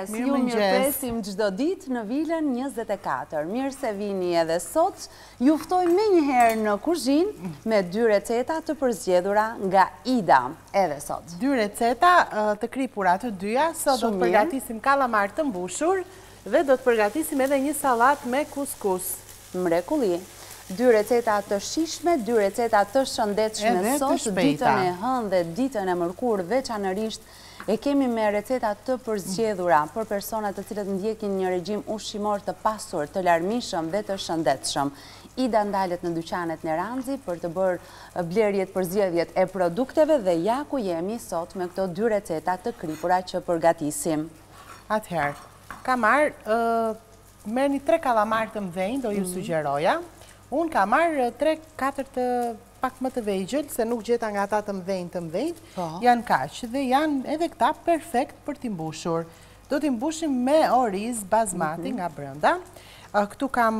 mëngjes, ju mirëpresim çdo ditë në Vilën 24. Mirë se vini edhe sot. Ju ftoj menjëherë në kuzhinë me 2 receta të përzgjedhura nga Ida edhe sot. 2 receta të kripura të dyja, sot do të përgatisim kalamar të mbushur dhe do të përgatisim edhe një sallat me kuskus. Mrekulli. 2 receta të shishme, 2 receta të shëndetshme sot, ditën e hënë dhe ditën e mërkurë, veçanërisht e kemi me receta të përzgjedhura për personat të cilët ndjekin një regjim ushqimor të pasur, të larmishëm dhe të shëndetshëm. Ida ndalet në dyqanet në Ranzi për të bërë blerjet përzgjedhjet e produkteve dhe ja ku jemi sot me këto 2 receta të kripura që përgatisim. Atëherë, merrni 3 kalamar të mëdhenj, do ju sugjeroja. Unë ka marrë 3-4 të pak më të vegjël, se nuk gjeta nga ata të mëdhenj, janë kaq dhe janë edhe këta perfekt për t'i mbushur. Do t'i mbushim me oriz bazmati nga brenda. Këtu kam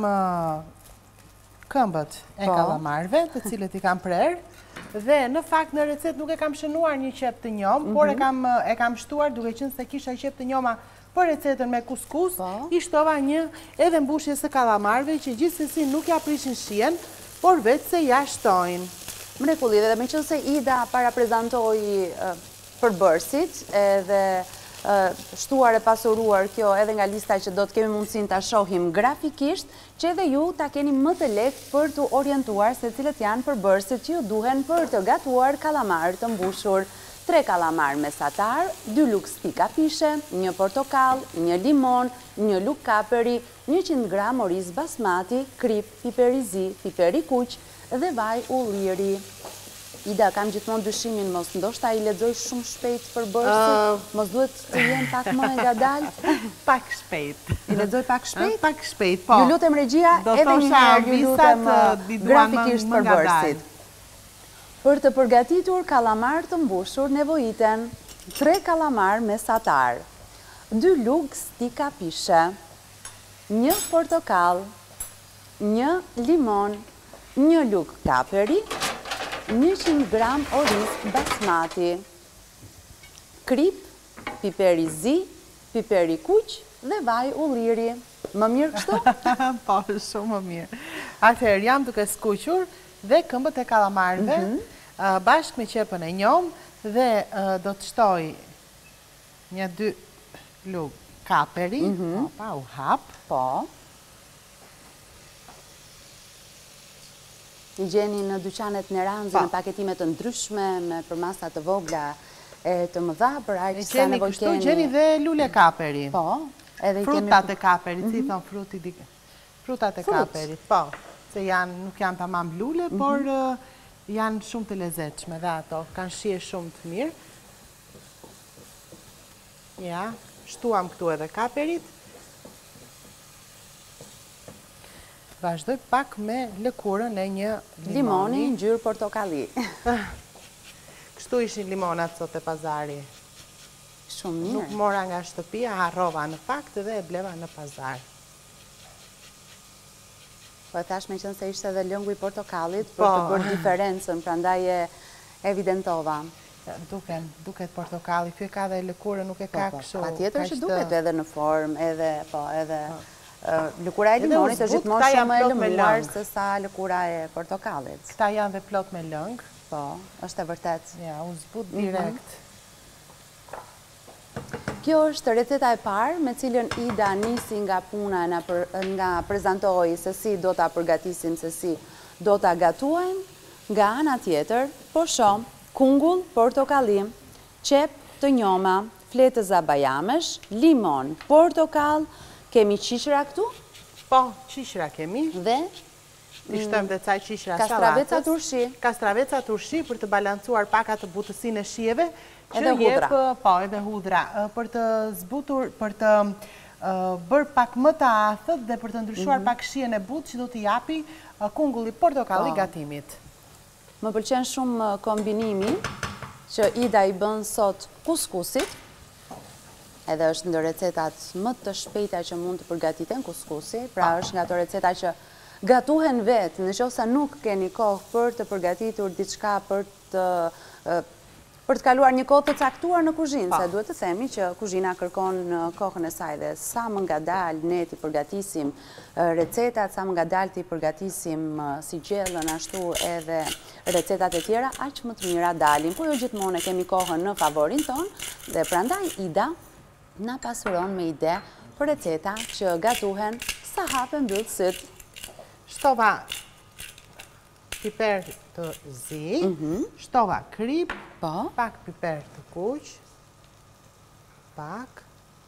këmbët e kalamarve, të cilët i kam prerë, dhe në fakt në recet nuk e kam shënuar një qep të njom, por e kam shtuar duke qenë se kisha qep të njoma për recetën me kuskus, i shtova një edhe mbushje së kalamarve që gjithsesi nuk ja prishin shien, por vetë se ja shtojnë. Mrekulli, dhe me qënë se Ida para prezentoj përbërësit edhe shtuar e pasuruar kjo edhe nga lista që do të kemi mundësin të shohim grafikisht, që edhe ju ta keni më të lehtë për të orientuar se cilët janë përbërësit që ju duhen për të gatuar kalamar të mbushur. 3 kalamar mesatar, 2 lug stika pishe, 1 portokall, 1 limon, 1 lug kaperi, 100 gram oriz basmati, krip, piper i zi, piper i kuq dhe vaj ulliri. Ida, kam gjithmonë dyshimin, mos ndoshta i lexoj shumë shpejt përbërësit, mos duhet të jenë pak më ngadalë? Pak shpejt. I lexoj pak shpejt? Pak shpejt, po. Ju lutem regjia, edhe njëherë ju lutem grafikisht përbërësit. Për të përgatitur kalamar të mbushur nevojiten 3 kalamar mesatar, 2 lug stika pishe, 1 portokall, 1 limon, 1 lug kaperi, 100 gram oriz basmati, krip, piper i zi, piper i kuq dhe vaj ulliri. Më mirë kështu? Po, shumë më mirë. Atëherë, jam duke skuqur dhe këmbët e kalamarve, bashkë me qepën e njom dhe do të shtoj 1-2 lug kaperi, pa u hap. Po. I gjeni në dyqanet në Ranzi në paketimet të ndryshme me përmasa të vogla e të mëdha për aq sa nevojë keni. Gjeni dhe lule kaperi. Po. Frutat e kaperit, si thon frutat e kaperit. Po, se nuk janë tamam lule, por janë shumë të lezetshme dhe ato, kanë shije shumë të mirë. Ja, shtuam këtu edhe kaperit. Vazhdoj pak me lëkurën e një limoni ngjyrë portokalli. Kështu ishin limonat sot e pazari. Shumë mirë. Nuk mora nga shtëpia, harrova në fakt dhe e bleva në pazar. Po e thash me qënë se ishte edhe lëngu i portokallit për të bërë diferencën, prandaj e evidentova. Duket portokalli, kjo e ka dhe lëkurë, nuk e ka kështu. Pa tjetër që duket edhe në formë, edhe lëkura e limonit është gjithmonë shumë e lëmuar se sa lëkura e portokallit. Këta janë dhe plot me lëng. Po, është e vërtet. Ja, unë zbut direkt. Kjo është receta e parë me cilën Ida nisi nga puna nga prezantoi se si do ta përgatisim, se si do ta gatuajmë. Nga ana tjetër, po shoh kungull portokalli, qep të njoma, fletëza bajamesh, limon, portokall, kemi qishra këtu? Po, qishra kemi. Dhe? I shtojmë dhe caj qishra salatës. Kastraveca turshi. Kastraveca turshi për të balancuar pak atë butësinë e shijeve. Edhe hudra. Po, edhe hudra. Për të zbutur, për të bërë pak më të athët dhe për të ndryshuar pak shijen e butë që do t'i japi kungulli portokalli gatimit. Më pëlqen shumë kombinimi që Ida i bën sot kuskusit, edhe është ndër recetat më të shpejta që mund të përgatiten kuskusi, pra është nga ato receta që gatuhen vetë, në qoftë se nuk keni kohë për të përgatitur diçka për të Për të kaluar një kohë të caktuar në kuzhinë, se duhet të themi që kuzhina kërkon kohën e saj dhe sa më ngadalë ne t'i përgatisim recetat, sa më ngadalë t'i përgatisim si gjellën, ashtu edhe recetat e tjera, aq më të mira dalin. Po jo gjithmonë e kemi kohën në favorin ton, dhe prandaj Ida na pasuron me ide për receta që gatuhen sa hapen mbyll syt. Shtova piper të zi, shtova krip, pak piper të kuq, pak.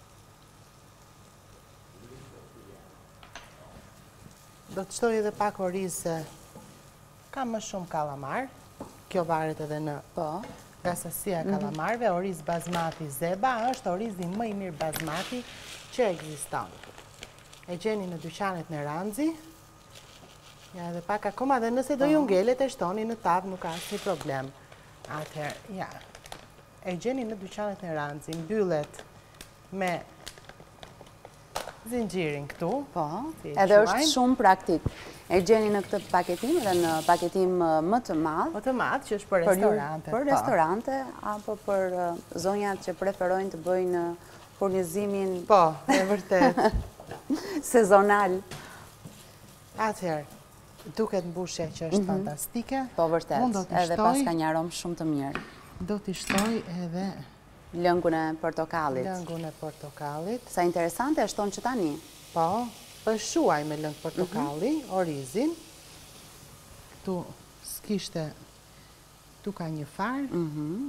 Do të shtoj edhe pak oriz se kam më shumë kalamar, kjo varet edhe në nga sasia e kalamarve. Oriz basmati Zeba është orizi më i mirë basmati që ekziston. E gjeni në dyqanet në Ranzi. Ja, dhe pak akoma dhe nëse do ju ngelet e shtoni në tavë, nuk ka asnjë problem. Atëherë, ja, e gjeni në dyqanet në Ranzi, mbyllet me zinxhirin këtu. Po, edhe është shumë praktik. E gjeni në këtë paketim dhe në paketim më të madh. Më të madh, që është për restorante. Për restorante, apo për zonjat që preferojnë të bëjnë furnizimin... Po, e vërtet. Sezonal. Atëherë, duket mbushja që është fantastike. Po vërtet, edhe pas ka një aromë shumë të mirë. Do t'i shtoj edhe lëngun e portokallit. Lëngun e portokallit. Sa interesante e shton që tani. Po, shuaj me lëng portokalli, orizin. Këtu s'kishte, tu ka një farë.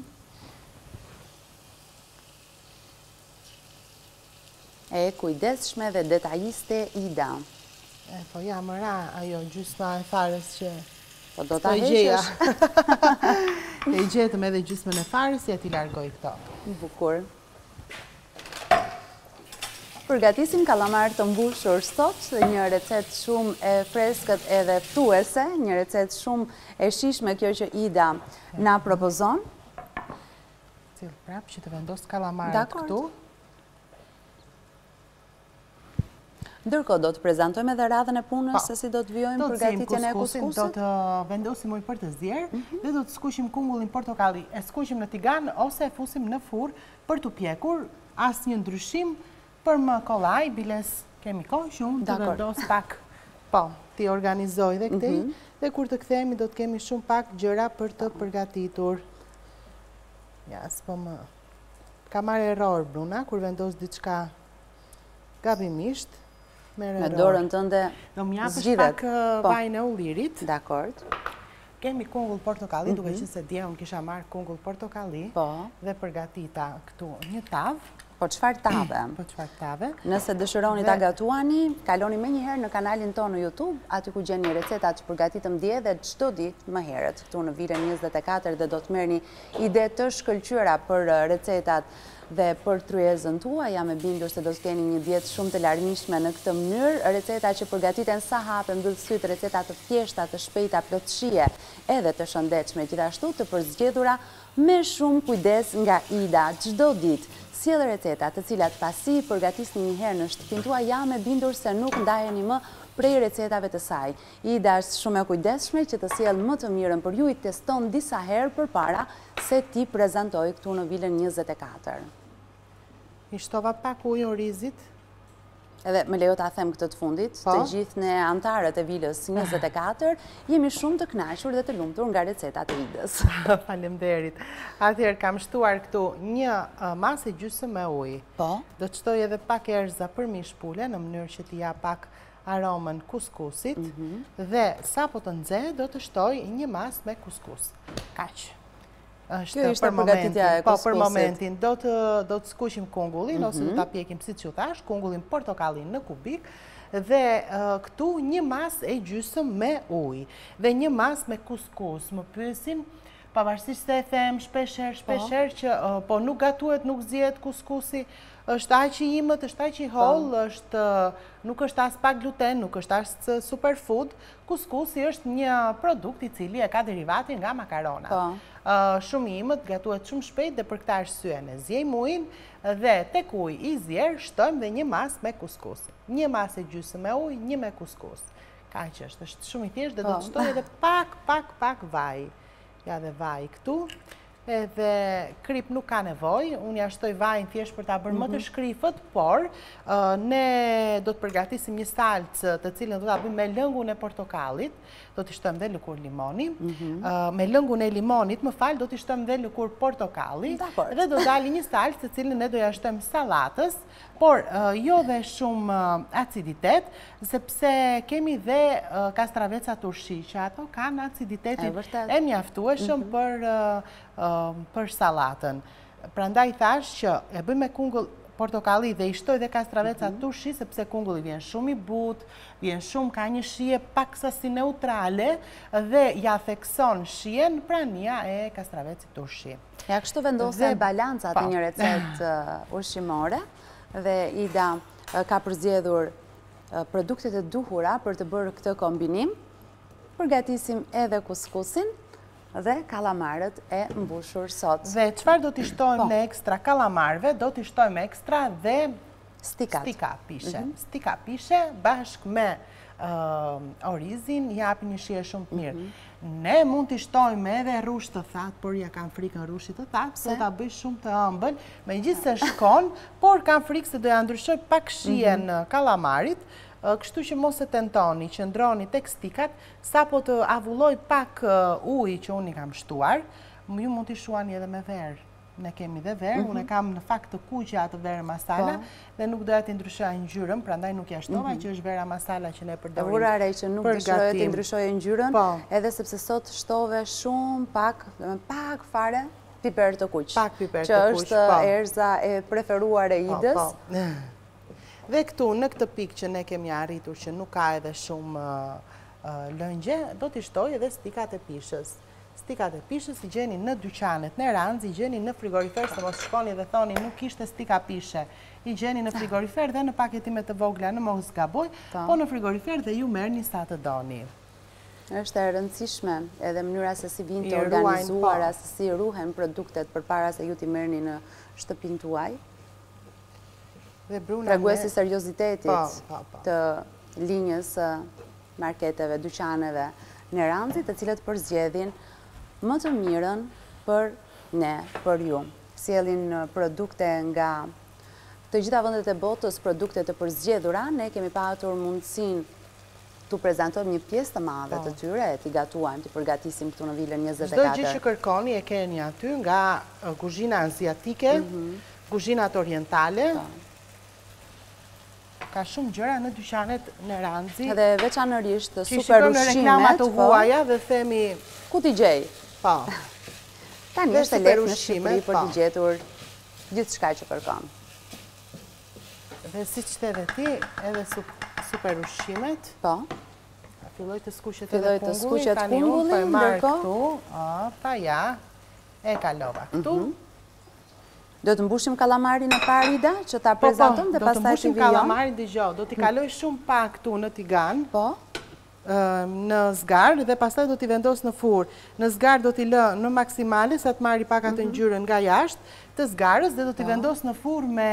E kujdesshme dhe detajiste Ida. Po ja, më ra ajo gjysma e farës që po do t'a heqësh. E gjetëm edhe gjysmën e farës, ja t'i largoj këto. Bukur. Përgatisim kalamar të mbushur sot, një recet shumë e freskët edhe ftuese, një recet shumë e shishme kjo që Ida na propozon. Cilë prap që të vendos kalamarët këtu. Ndërkohë do të prezantojmë edhe radhën e punës se si do të vijojmë përgatitjen e kuskusit. Do të vendosim ujë për të zjerë dhe do të skuqim kungullin portokalli. E skuqim në tigan ose e fusim në furrë për të pjekur. Asnjë ndryshim për më kollaj, biles kemi kohë shumë të vendos pak. Po, ti organizoj dhe këtej dhe kur të kthehemi do të kemi shumë pak gjëra për të përgatitur. Ja, s'po më ka marrë error Bruna kur vendos diçka gabimisht. Me dorën tënde zgjidhet. Do m'japësh pak vajin e ullirit. Dakord. Kemi kungull portokalli, duke qenë se dje unë kisha marrë kungull portokalli dhe përgatita këtu një tavë. Po çfarë tave? Po çfarë tave? Nëse dëshironi ta gatuani, kaloni menjëherë në kanalin tonë në YouTube, aty ku gjeni recetat që përgatitëm dje dhe çdo ditë më herët këtu në Viren 24 dhe do të merrni ide të shkëlqyera për recetat dhe për tryezën tua. Jam e bindur se do të keni një dietë shumë të larmishme në këtë mënyrë. Receta që përgatiten sa hapen mbyll syt, receta të thjeshta, të shpejta, plotësie edhe të shëndetshme, gjithashtu të përzgjedhura me shumë kujdes nga Ida çdo ditë. Sjell receta të cilat pasi përgatisni një herë në shtëpinë tuaj, jam e bindur se nuk ndajeni më prej recetave të saj. Ida është shumë e kujdesshme që të sjell më të mirën për ju, i teston disa herë përpara se ti prezantoj këtu në Vilen 24. I shtova pak ujë orizit. Edhe me lejo ta them këtë të fundit, të gjithë ne antarët e Vilës 24, jemi shumë të kënaqur dhe të lumtur nga recetat e Idës. Faleminderit. Atëherë kam shtuar këtu një masë gjysmë me ujë. Po. Do të shtoj edhe pak erza për mish pule në mënyrë që t'i jap pak aromën kuskusit dhe sapo të nxehë do të shtoj një masë me kuskus. Kaq. Kjo ishte përgatitja e kuskusit. Po, për momentin. Do të skuqim kungullin, ose do ta pjekim si që thash, kungullin portokallin në kubik, dhe këtu një mas e gjysëm me ujë, dhe një mas me kuskus. Më pyesin, pavarësisht se e them shpesher që po nuk gatuhet, nuk zihet kuskusi, është aq i imët, është aq i holl, nuk është as pak gluten, nuk është as superfood. Kuskusi është një produkt i cili e ka derivatin nga makaronat. Shumë i imët, gatuhet shumë shpejt dhe për këtë arsye ne zjejmë ujin dhe tek uji i zjerë shtojmë dhe një mas me kuskus. Një mas e gjysmë me ujë, një me kuskus. Kaq është shumë i thjeshtë dhe do të shtoj edhe pak vaj. Ja dhe vaj këtu. edhe krip nuk ka nevoj, unë ja shtoj vajin thjesht për ta bërë më të shkrifët, por ne do të përgatisim një salcë të cilën do ta bëjmë me lëngun e portokallit, do t'i shtojmë dhe lëkur limoni, me lëngun e limonit, më falë, do t'i shtojmë dhe lëkur portokalli, dhe do dali një salcë të cilën ne do ja shtojmë salatës, por jo dhe shumë aciditet, sepse kemi dhe kastraveca turshi, që ato kanë aciditetin e mjaftueshëm për salatën. Prandaj thash që e bëjmë me kungull portokalli dhe i shtoj dhe kastraveca turshi, sepse kungulli vjen shumë i butë, vjen shumë, ka një shije paksasi neutrale dhe ja thekson shijen prania e kastravecit turshi. Ja, kështu vendosen balancat në një recetë ushqimore dhe Ida ka përzgjedhur produktet e duhura për të bërë këtë kombinim. Përgatisim edhe kuskusin dhe kalamarët e mbushur sot. Dhe çfarë do t'i shtojmë në ekstra kalamarëve, do t'i shtojmë ekstra dhe stika pishe. Stika pishe bashkë me orizin japin një shije shumë të mirë. Ne mund t'i shtojmë edhe rrush të thatë, por ja kam frikën rrushit të thatë, se ta bëj shumë të ëmbël, megjithëse shkon, por kam frikë se do ja ndryshoj pak shijen kalamarit, kështu që mos e tentoni, që ndroni tek stikat, sa po të avulloj pak ujë që unë i kam shtuar, ju mund t'i shuani edhe me verë. Ne kemi dhe verë, unë e kam në fakt të kuqja atë verë masala, dhe nuk doja t'i ndryshoj ngjyrën, prandaj nuk ja shtova që është vera masala që ne përdorim. E vura re që nuk dëshiroj t'i ndryshoj ngjyrën, edhe sepse sot shtove shumë pak fare piper të kuq. Pak piper të kuq, që është erza e preferuar e Idës. Dhe këtu, në këtë pikë që ne kemi arritur që nuk ka edhe shumë lëngje, do t'i shtoj edhe stikat e pishës. Stikat e pishës i gjeni në dyqanet në Ranz, i gjeni në frigorifer, se mos shkoni dhe thoni nuk ishte stika pishe. I gjeni në frigorifer dhe në paketimet të vogla, në mos gaboj, po në frigorifer dhe ju merrni sa të doni. Është e rëndësishme edhe mënyra se si vinë të organizuara, se si ruhen produktet përpara se ju t'i merrni në shtëpinë tuaj. Treguesi seriozitetit të linjës marketeve, dyqaneve në Ranzit, të cilët përzgjedhin më të mirën për ne, për ju. Sjellin produkte nga të gjitha vendet e botës, produkte të përzgjedhura, ne kemi patur mundësinë t'u prezantojmë një pjesë të madhe të tyre, t'i gatuajmë, t'i përgatisim këtu në Vilën 24. Çdo gjë që kërkoni e keni aty, nga kuzhina aziatike, kuzhinat orientale. Ka shumë gjëra në dyqanet në Ranzi. Edhe veçanërisht super ushqimet. Që shikojmë në reklamat të huaja dhe themi... Ku t'i gjej? Po. Tani është e lehtë në Shqipëri për t'i gjetur gjithçka që kërkon. Dhe siç the ti, edhe super ushqimet. Po. Filloj të skuqet edhe pungulli, tani unë po e marr këtu. Pa ja, e kalova këtu. Do të mbushim kalamarin e parë, Ida, që ta prezantojmë dhe pastaj t'i vijon? Do të mbushim kalamarin, dëgjoj, do t'i kaloj shumë pak këtu në tigan, në zgar, dhe pastaj do t'i vendos në furrë. Në zgar do t'i lë në maksimale, sa të marri pak atë ngjyrën nga jashtë të zgarës, dhe do t'i vendos në furrë me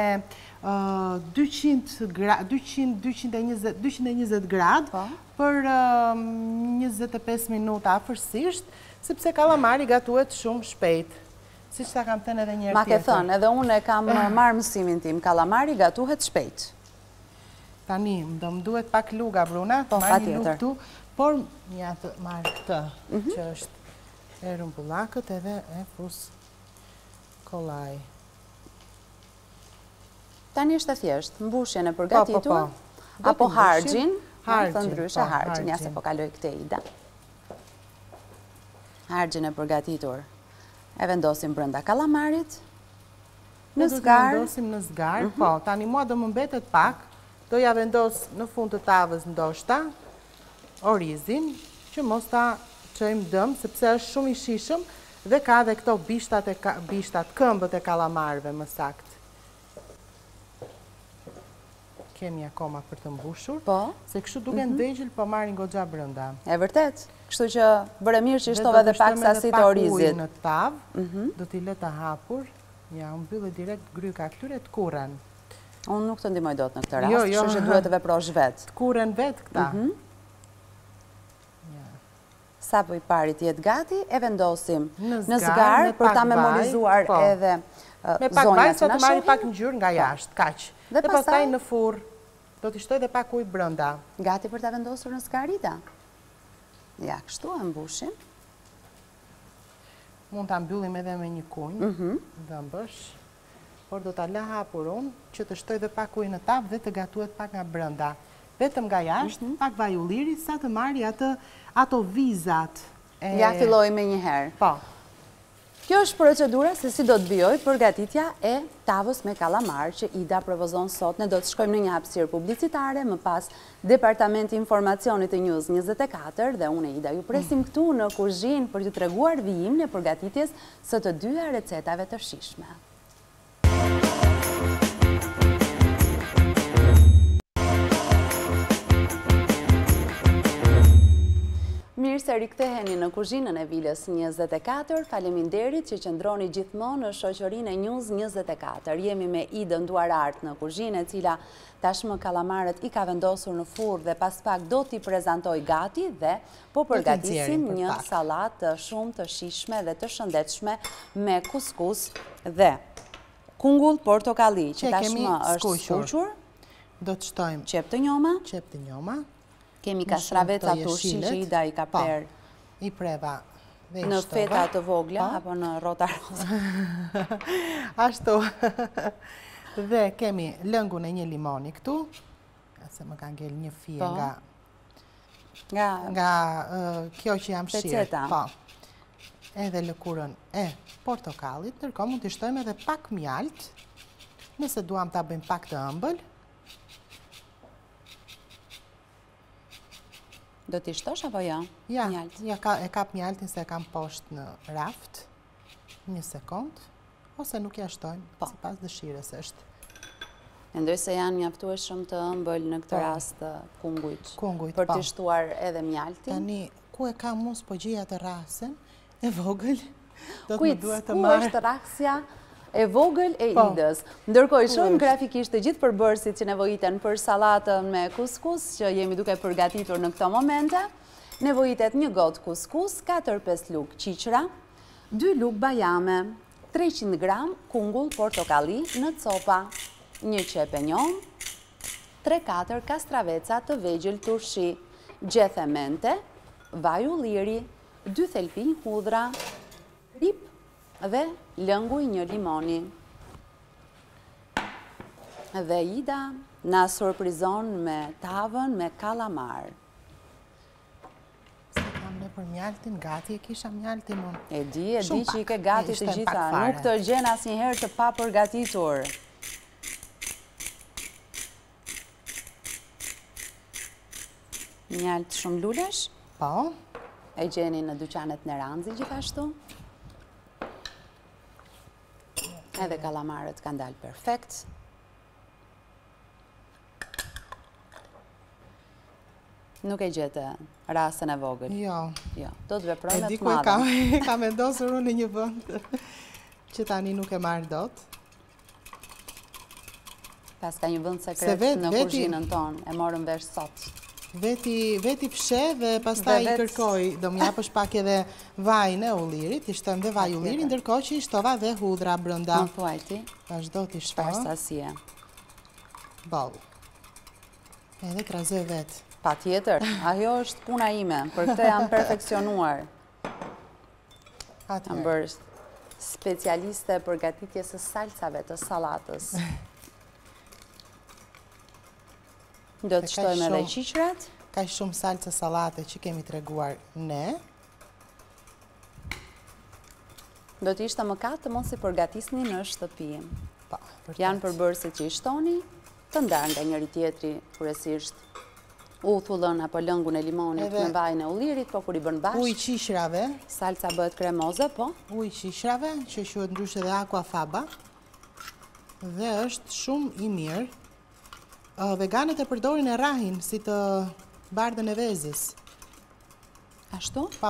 220 gradë për 25 minuta afërsisht, sepse kalamari gatuhet shumë shpejt. Si që ta kam thënë edhe njërë tjetër. Ma ke thënë, edhe unë e kam marrë mësimin tim, kalamari gatuhet shpejt. Tani, do më duhet pak luga, Bruna, të marrë një luk tu, por një atë marrë këtë, që është e rumbullakët edhe e fus kolaj. Tani është e thjeshtë, mbushjen e përgatitur, apo hargjin, të ndryshe hargjin, ja se po kaloj këte, Ida. Hargjin e përgatitur. E vendosim brenda kalamarit, në zgar. Do vendosim në zgar, po, tani mua do më mbetet pak, do ja vendos në fund të tavës ndoshta, orizin, që mos ta çojmë dëm, sepse është shumë i shishëm, dhe ka dhe këto bishtat, këmbët e kalamarëve më saktë. Kemi akoma për të mbushur, se kështu duke në vegjël, po marrin goxha brenda. E vërtet, kështu që bërë mirë që shtove dhe pak sasi të orizit. Në tavë, do t'i lë të hapur, ja, unë mbyllë direkt gryka këtyre të kurren. Unë nuk të ndihmoj dot në këtë rast, kështu që duhet të veprosh vetë. Të kurren vetë këta. sa po i parit jetë gati, e vendosim në zgar për ta memorizuar edhe me pak vaj, sa të marri pak ngjyrë nga jashtë, kaq. Dhe pastaj në furr, do t'i shtoj dhe pak ujë brenda. Gati për ta vendosur në zgarita. Ja, kështu e mbushim. Mund ta mbyllim edhe me një kunj, dhëmbësh, por do ta lë hapur unë që të shtoj dhe pak ujë në tavë dhe të gatuhet pak nga brenda. Vetëm nga jashtë, pak vaj ulliri, sa të marri ato vizat. Ja, filloj me një herë. Po. Kjo është procedura se si do të vijoj përgatitja e tavës me kalamar që Ida propozon sot. Ne do të shkojmë në një hapësirë publicitare, më pas Departamenti Informacionit të News 24 dhe unë e Ida ju presim këtu në kuzhinë për t'ju treguar vijimin e përgatitjes së të dyja recetave të shijshme. Mirë se riktheheni në kuzhinën e Vilës 24, faleminderit që qëndroni gjithmonë në shoqërinë e News 24. Jemi me Idën Duarart në kuzhinë, e cila tashmë kalamarët i ka vendosur në furrë dhe pas pak do t'i prezantoj gati dhe po përgatisim një sallatë shumë të shijshme dhe të shëndetshme me kuskus dhe kungull portokalli që tashmë është skuqur. Do të shtojmë qep të njoma. Kemi kastraveca turshi që Ida i ka per. I preva dhe në feta të vogla, apo në rota rosa. Ashtu. Dhe kemi lëngun e një limoni këtu. Se më ka ngel një fije nga kjo që jam shirë. Po. Edhe lëkurën e portokallit. Ndërkohë mund të shtojmë edhe pak mjalt. Nëse duam ta bëjmë pak të ëmbël. Do t'i shtosh apo jo? Ja, e kap mjaltin se e kam poshtë në raft, një sekund, ose nuk ja shtojmë, sipas dëshirës është. Mendoj se janë mjaftueshëm të ëmbël në këtë rast të kungujt, për t'i shtuar edhe mjaltin. Tani, ku e kam unë s'po gjej atë rrasën e vogël, do të më duhet të marrë. Ku është rrasja e vogël e Idës. Ndërkohë shohim grafikisht të gjithë përbërësit që nevojiten për sallatën me kuskus, që jemi duke përgatitur në këto momente. Nevojitet një gotë kuskus, 4-5 lugë qiqra, 2 lugë bajame, 300 gram kungull portokalli në copa, 1 qep e njom, 3-4 kastraveca të vegjël turshi, gjethe mente, vaj ulliri, 2 thelpinj hudhra, rip dhe lëngu i një limoni. Dhe Ida na surprizon me tavën me kalamar. Se kam në për mjaltin, gati e kisha mjaltin unë. E di që i ke gati të gjitha, nuk të gjen asnjëherë të pa përgatitur. Mjalt shumë lulesh? Po. E gjeni në dyqanet në Ranzi gjithashtu? Edhe kalamarët kanë dalë perfekt. Nuk e gjete rastën e vogël. Jo. Do të veprojme të madhe. E kam vendosur unë në një vend që tani nuk e marrë dot. Pas ka një vend sekret në kuzhinën tonë, e morëm vesh sot. Veti fshe dhe pastaj i kërkoj, do m'japësh pak edhe vajin e ullirit, i shtojmë dhe vaj ullirit, ndërkohë që i shtova dhe hudhra brenda. Më thuaj ti. Vazhdo t'i shto. Çfarë sasie? Boll. Edhe trazoj vetë. Patjetër, ajo është puna ime, për këtë jam perfeksionuar. Jam bërë specialiste për gatitjes së salcave të sallatës. Do të shtojmë edhe qiqrat. Ka shumë salcë sallate që kemi treguar ne. Do të ishte mëkat të mos i përgatisni në shtëpi. Janë përbërësit që i shtoni, të ndarë nga njëri tjetri, kryesisht uthullën apo lëngun e limonit me vajin e ullirit, po kur i bën bashkë. Ujë qishrave. Salca bëhet kremoze, po. Ujë qishrave, që quhet ndryshe dhe aqua faba. Dhe është shumë i mirë. Veganët e përdorin e rrahin si të bardhën e vezës. Ashtu? Po.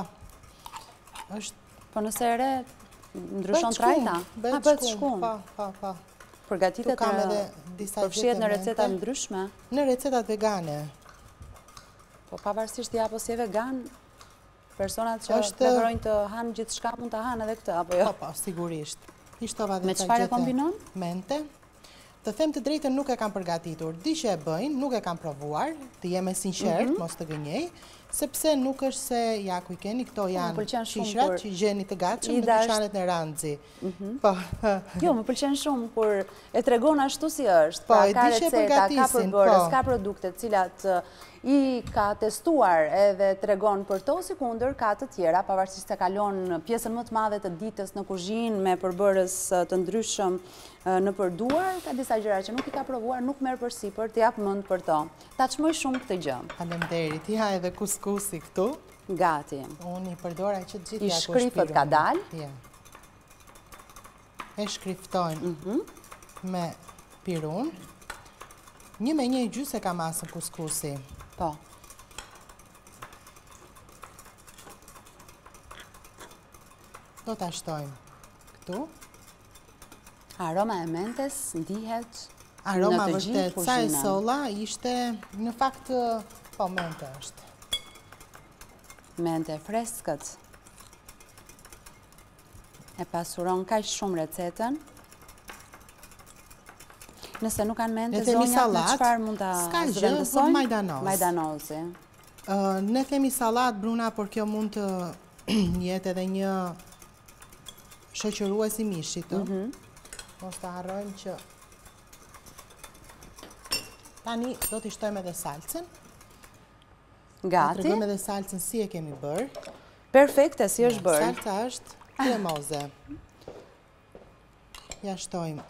Po nëse e re, ndryshon trajta? Bëhet shkum. Po. Përgatitet përfshihet në receta ndryshme? Në recetat vegane. Po pavarësisht ja apo si e vegan, Personat që preferojnë të hanë gjithë shka mund të hanë edhe këtë, apo jo? Po, sigurisht. Ishtova dhe me çfarë kombinon? Mente. Të them të drejtën nuk e kam përgatitur. Di që e bëjnë, nuk e kam provuar, të jeme sinqert, mos të gënjej, sepse nuk është se ja ku i keni, këto janë qishrat që gjeni të gatshëm në dyqanet në Ranxhi. Jo, më pëlqen shumë kur e tregon ashtu si është, pra ka receta, ka përbërës, ka produkte cilat i ka testuar edhe tregon për to, si kundër ka të tjera, pavarësisht se kalon pjesën më të madhe të ditës në kuzhinë me përbërës të ndryshëm në përduar, ka disa gjëra që nuk i ka provuar, nuk merr përsipër, të jap mend për to. Ta çmoj shumë këtë gjë. Faleminderit. Ja edhe kuskusi këtu. Gati. Unë i përdora që gjithë ja ku shkrifët ka dalë. E shkriftojmë me pirun. 1,1 e ka masën kuskusi. Po. Do ta shtojmë këtu. Aroma e mentes ndihet aroma vërtet, sa e solla ishte, në fakt, po mente është. Mente freskët. E pasuron kaq shumë recetën. Nëse nuk kanë mente zonjat, në çfarë mund ta zvendësojmë? Majdanozi. Ne themi sallat, Bruna, por kjo mund të jetë edhe një shoqërues i mishit. Mos të harrojmë që tani do t'i shtojmë edhe salcën. Gati. Të tregojmë edhe salcën si e kemi bërë. Perfekte, si është bërë. Salca është kremoze. Ja shtojmë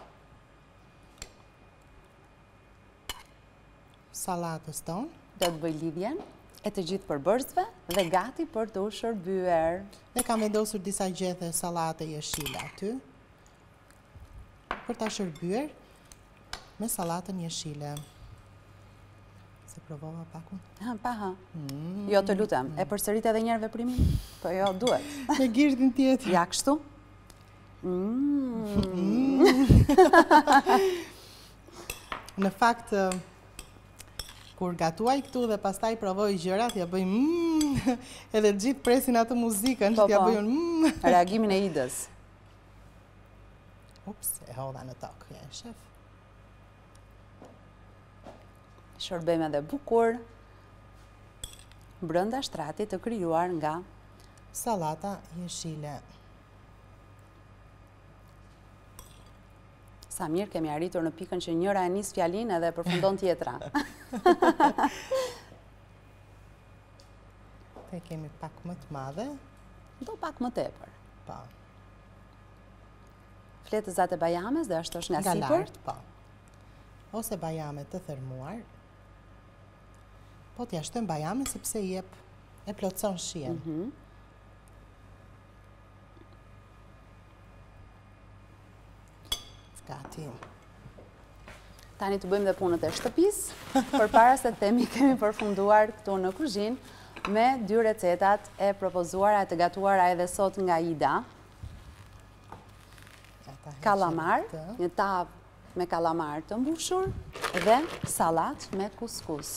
sallatës tonë. Do të bëj lidhjen e të gjithë përbërësve dhe gati për të shërbyer. Ne kam vendosur disa gjethe sallate jeshile aty për ta shërbyer me sallatën jeshile. Se provova pakun? Ha. Jo, të lutem. E përsërit edhe një herë veprimin? Po jo, duhet. Me gishtin tjetër. Ja kështu? Në fakt, kur gatuaj këtu dhe pastaj provoj gjërat, ja bëj edhe gjithë presin atë muzikën, që ja bëjun reagimin e Idës. Ups, e hodha në tokë, shef. Shërbejmë edhe bukur brenda shtratit të krijuar nga sallata jeshile. Sa mirë kemi arritur në pikën që njëra e nis fjalinë edhe përfundon tjetra. Te kemi pak më të madhe. Do pak më tepër. Po. Fletëzat e bajames dhe ashtu është nga sipër? Nga lart, po. Ose bajame të thermuar. Po t'ja shtojmë bajame sepse e plotson shijen. Gati. Tani të bëjmë dhe punët e shtëpisë, përpara se themi kemi përfunduar këtu në kuzhinë me 2 recetat e propozuara e të gatuara edhe sot nga Ida. Kalamar, një tavë me kalamar të mbushur dhe sallat me kuskus.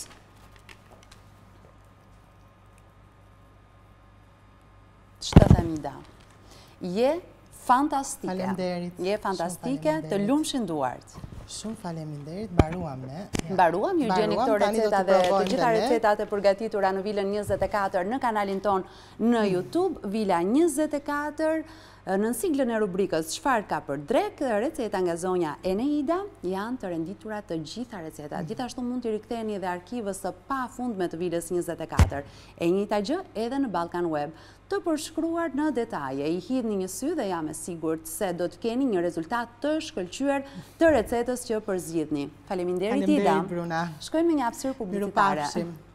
Ç'të them Ida? Je fantastike. Faleminderit. Je fantastike, të lumshin duart. Shumë faleminderit, mbaruam ne. Mbaruam, ju gjeni këto receta dhe të gjitha recetat e përgatitura në Vilën 24 në kanalin ton në YouTube, Vila 24, në siglën e rubrikës Çfarë ka për drek, receta nga zonja Eneida, janë të renditura të gjitha recetat. Gjithashtu mund të riktheheni edhe arkivës së pafundme të Vilës 24. E njëjta gjë edhe në Ballkan Web, të përshkruar në detaje. I hidhni një sy dhe jam e sigurt se do të keni një rezultat të shkëlqyer të recetës që përzgjidhni. Faleminderit Ida. Bruna. Shkojmë në një hapësirë publicitare. Mirupafshim.